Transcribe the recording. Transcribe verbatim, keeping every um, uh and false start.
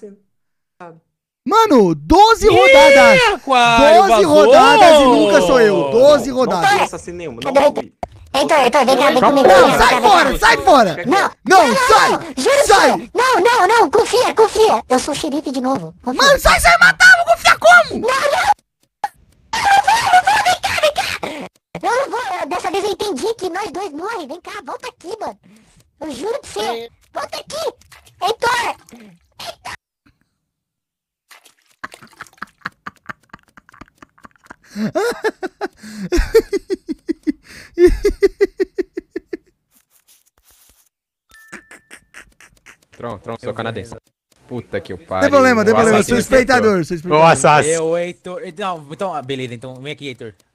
sendo. Mano, doze Ih, rodadas. Aquário, doze vazou! rodadas e nunca sou eu. doze Não rodadas. fui assassino nenhum. Não Cadê? fui. Heitor, Heitor, vem cá, vem Não, comigo. Não, vem cá, sai vem cá, fora, vem cá. sai fora. Não, Não, sai. juro Sai. que não, não, não, confia, confia. Eu sou xerife de novo. Confia. Mano, sai, sai, matar. Vou confiar como? Eu não vou, dessa vez eu entendi que nós dois morrem. Vem cá, volta aqui, mano. Eu juro pra você. Volta aqui. Heitor. Tron, Tron, sou canadense. Puta que o pariu. Tem problema, tem O problema. Eu assassino sou espectador, sou O espectador. assassino. Eu, Heitor. Não, então, beleza, então vem aqui, Heitor.